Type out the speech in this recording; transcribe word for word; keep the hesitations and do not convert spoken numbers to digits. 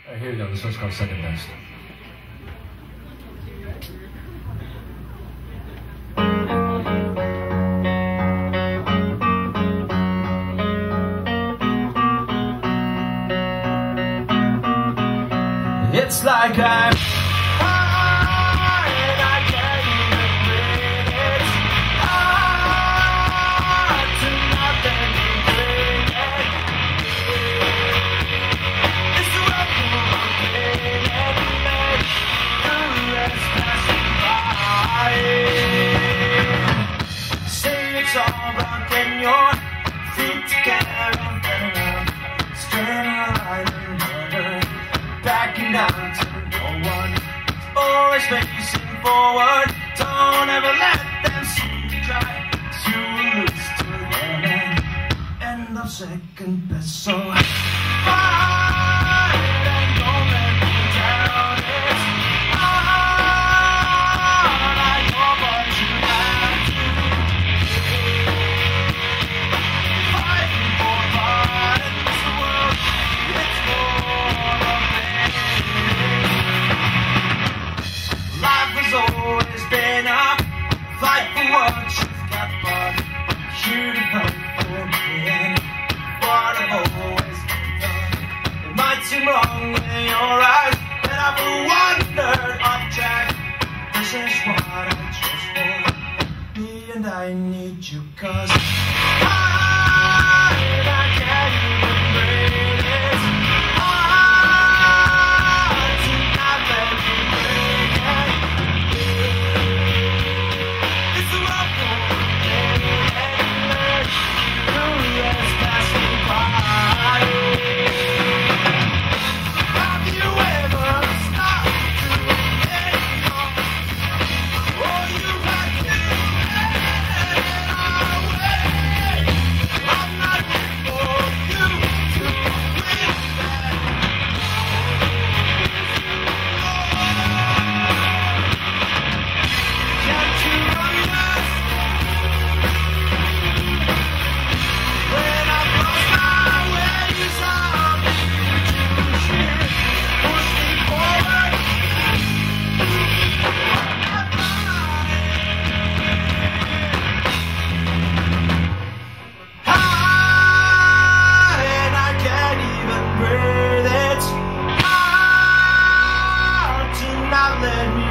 Alright, here we go. This one's called Second Best. It's like I'm high and I can't even breathe. It's hard to not let me breathe. It's the road for my pain and let the rest pass me by. Say it's all about getting your feet together and staying alive and murder. Backing down to no one, always facing forward. Don't ever let them see you try to lose to them and end up second best. So fight and don't let me down. It's hard, I know what you have to do. Fighting for fun, it's the world, it's for life has always been a fight for what you've got, but you to fight for me and what I've always done. It might seem wrong in your eyes that I've wandered off track. This is what I chose for me, and I need you, cause I, I can't even breathe. It's hard to not let me breathe. It's the road for me and let the rest pass me by. Have you ever stopped to think of all you had to head away? I'm not here for you to win that. Can't you understand? When I cross my ways, I'll need you to cheer, push me forward. High and I can't even breathe. It's hard to not let me